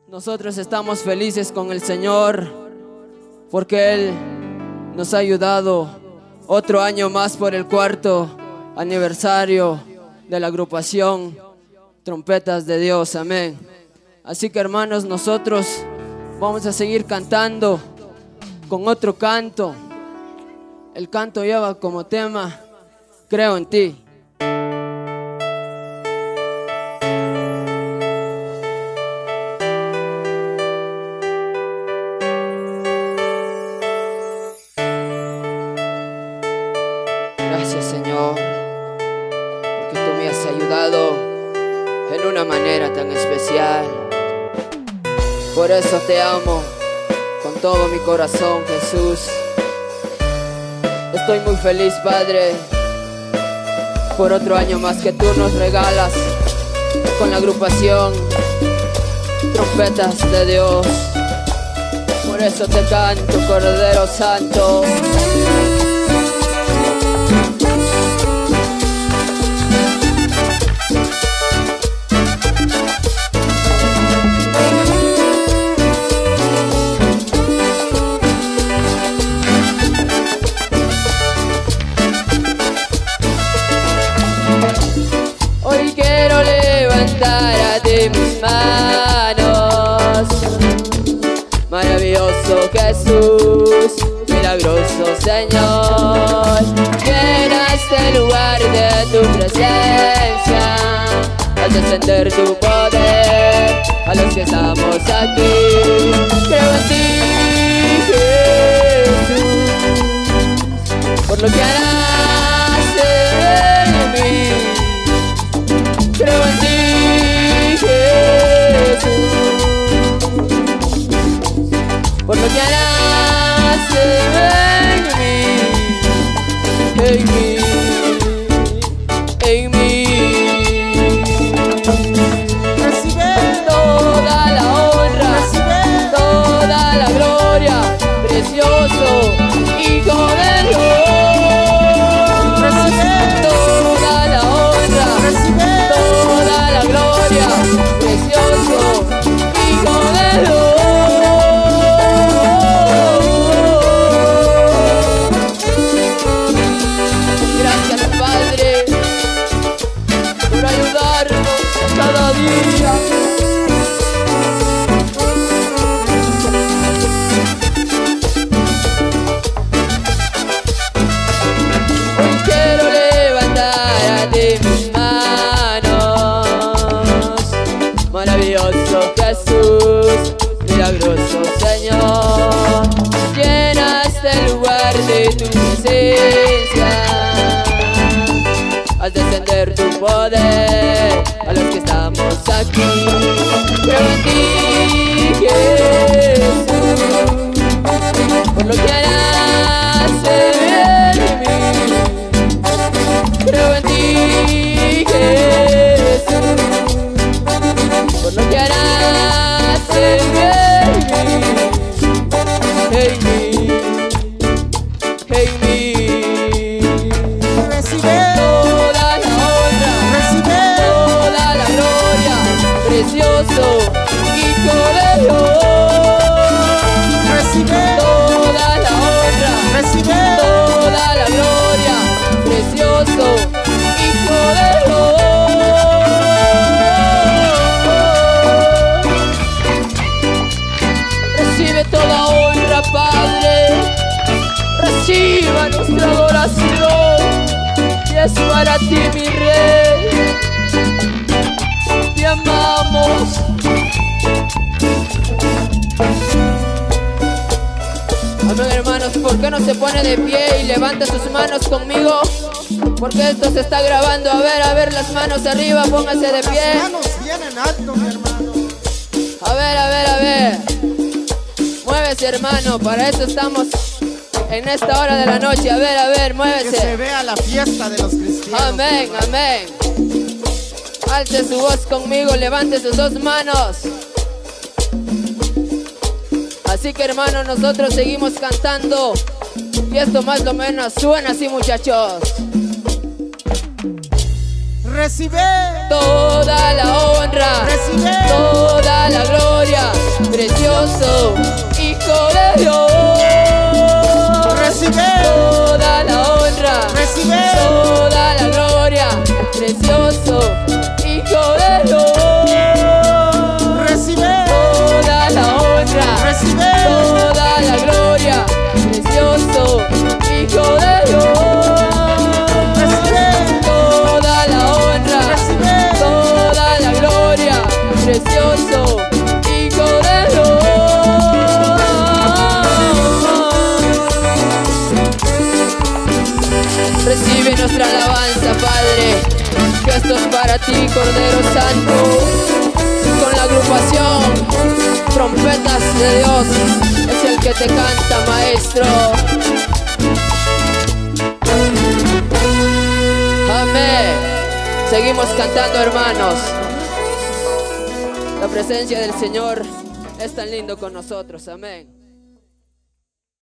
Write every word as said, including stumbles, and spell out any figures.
Nosotros estamos felices con el Señor porque Él nos ha ayudado otro año más por el cuarto aniversario de la agrupación Trompetas de Dios, amén. Así que, hermanos, nosotros vamos a seguir cantando con otro canto. El canto lleva como tema Creo en ti. Gracias, Señor, porque tú me has ayudado en una manera tan especial. Por eso te amo con todo mi corazón, Jesús. Estoy muy feliz, Padre, por otro año más que tú nos regalas con la agrupación Trompetas de Dios. Por eso te canto, Cordero Santo. Hoy quiero levantar a ti mis manos. Maravilloso Jesús, milagroso Señor, llena este lugar de tu presencia. Al descender tu poder a los que estamos aquí. Creo en ti, Jesús, por lo que harás en mí. Creo en ti, Jesús, por lo que harás en mí, en mí, en mí. Recibe toda la honra, recibe toda la gloria, precioso Hijo de Dios. Recibe toda la honra, recibe toda la gloria, precioso Hijo de Dios. Gracias, Padre, por ayudarnos cada día. Hoy quiero levantar a ti mis manos. Maravilloso Jesús, milagroso Señor, llena este lugar de tu presencia. Haz descender tu poder a los que estamos aquí. Creo en ti, Jesús, por lo que harás en mí. Creo en ti, Jesús, por lo que harás en mí, en mí, en mí. Recibe toda la honra, recibe toda la gloria, precioso Hijo de Dios. Recibe toda la honra, recibe toda la gloria, precioso Hijo de Dios. Recibe toda honra, Padre, reciba nuestra adoración, y es para ti, mi Rey, te amamos. Amén, hermanos, ¿por qué no se pone de pie y levanta sus manos conmigo? Porque esto se está grabando. A ver, a ver, las manos arriba, póngase de pie. Las manos vienen alto, mi hermano. A ver, a ver, a ver. Muévese, hermano, para eso estamos en esta hora de la noche. A ver, a ver, muévese. Que se vea la fiesta de los cristianos. Amén, amén. Alce su voz conmigo, levante sus dos manos. Así que, hermanos, nosotros seguimos cantando. Y esto más o menos suena así, muchachos. Recibe toda la honra, recibe toda la gloria, ti, Cordero Santo, con la agrupación Trompetas de Dios. Es el que te canta, maestro. Amén. Seguimos cantando, hermanos. La presencia del Señor es tan lindo con nosotros. Amén.